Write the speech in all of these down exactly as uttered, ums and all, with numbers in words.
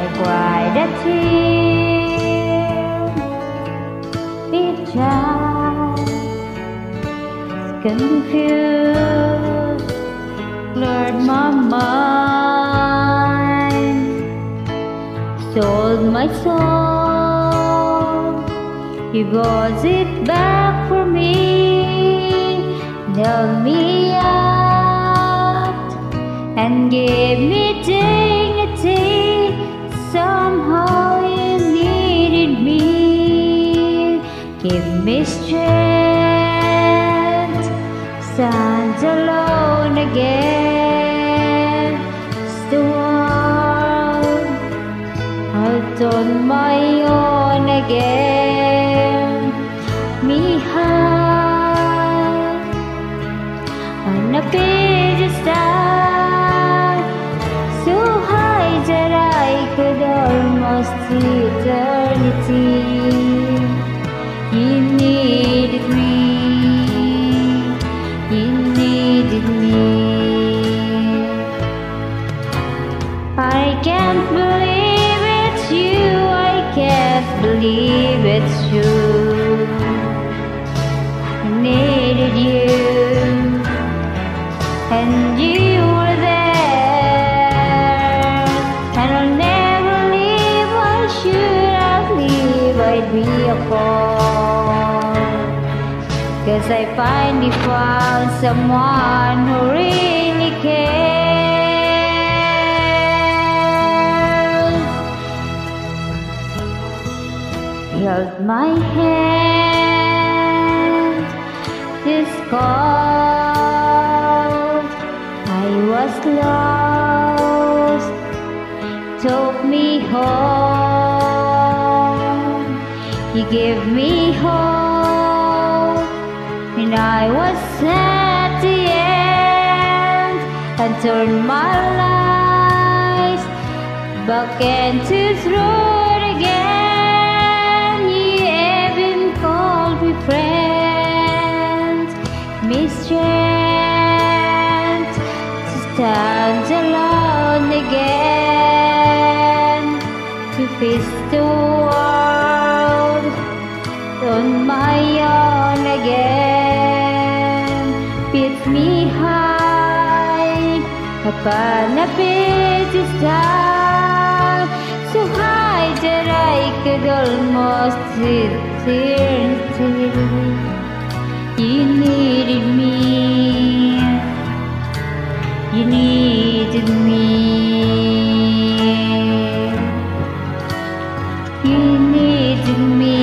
cried a tear. Each child confused, blurred my mind, sold my soul. He bought it back for me, held me up, and gave me dignity. Somehow you needed me, give me strength. Stand alone again, the world out on my own again. Me high on a pedestal, so high that I could almost see eternity. You needed me, you needed me. I can't believe it's you, I can't believe it's true. I needed you, and you were there, and I'll never leave. Why should I leave? I'd be a fool, 'cause I finally found someone who really cares. Held my hand, this cold, I was lost, took me home. He gave me hope, and I was at the end, and turned my life back into truth again. You even called me friend, me strength to stand alone again, to face the world on my own again. Picked me high upon a pedestal, so high that I could almost see eternity. You needed me, you needed me, you needed me,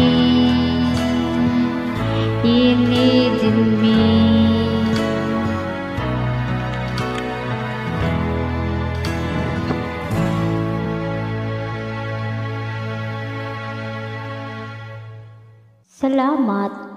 you needed me. Salamat.